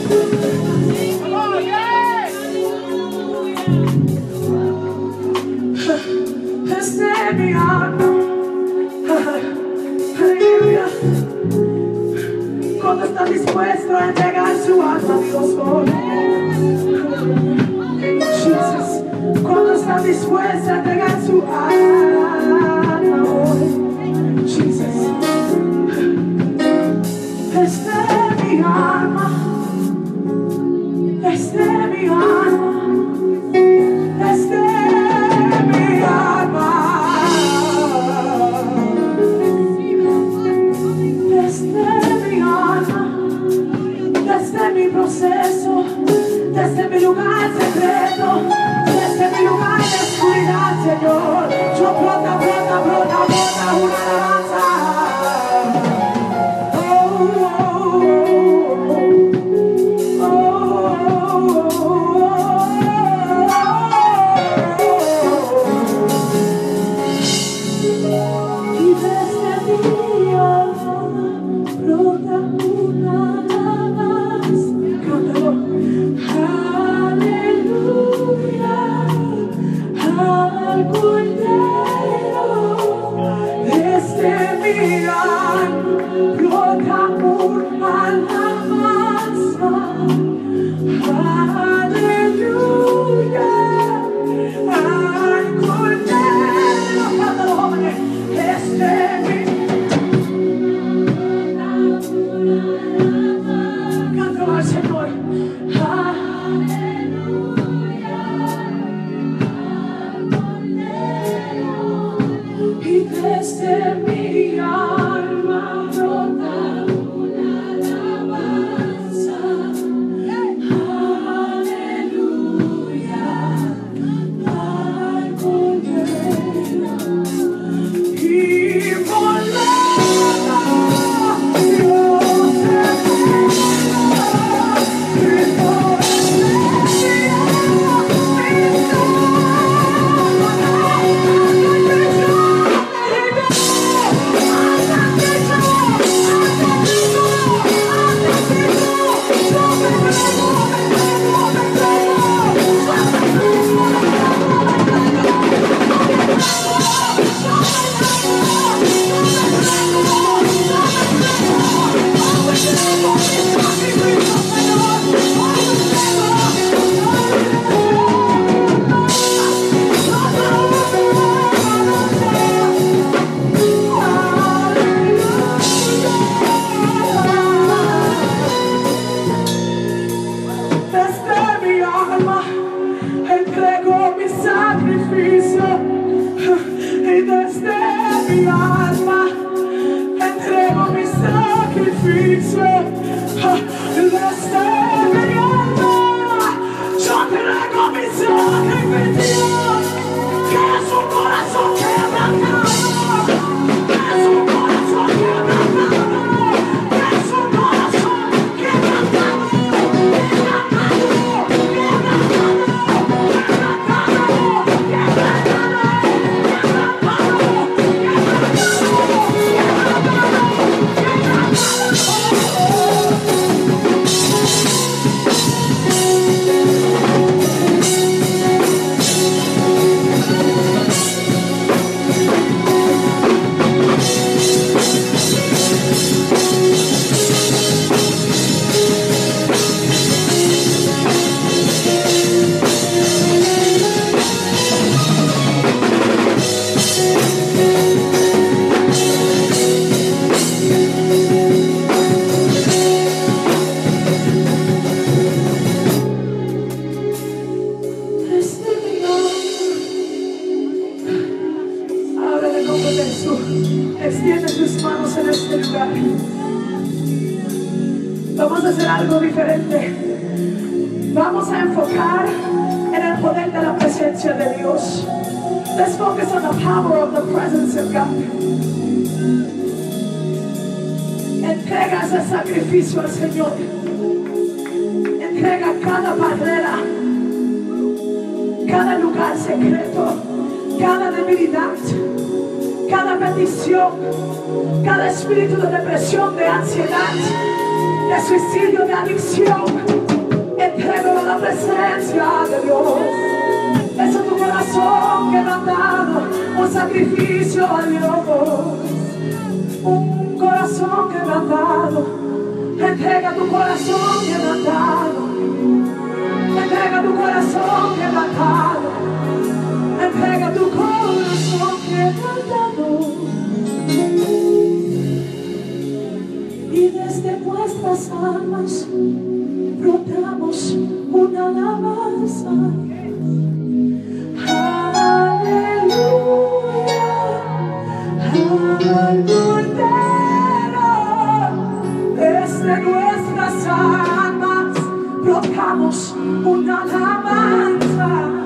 Este mi alma, aleluya. Cuando está dispuesto a entregar su alma a Dios hoy, Jesus. Cuando está dispuesto a entregar su alma hoy, Jesus. Este mi alma, este mi alma, este mi alma, desde mi alma, desde mi proceso, desde mi lugar secreto, desde mi lugar de oscuridad, Señor, yo brota una alabanza. Extiende tus manos en este lugar. Vamos a hacer algo diferente. Vamos a enfocar en el poder de la presencia de Dios. Let's focus on the power of the presence of God. Entrega ese sacrificio al Señor. Entrega cada barrera, cada lugar secreto, cada debilidad, cada petición, cada espíritu de depresión, de ansiedad, de suicidio, de adicción. dado un sacrificio a Dios, un corazón quebrantado. Entrega tu corazón quebrantado, entrega tu corazón quebrantado, entrega tu corazón quebrantado. Y desde nuestras almas brotamos una alabanza. Aleluya, al Cordero. Desde nuestras almas brotamos una alabanza.